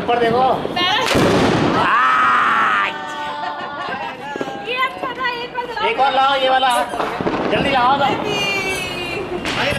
ऊपर देखो। ये अच्छा था, एक और लाओ, ये वाला जल्दी लाओ।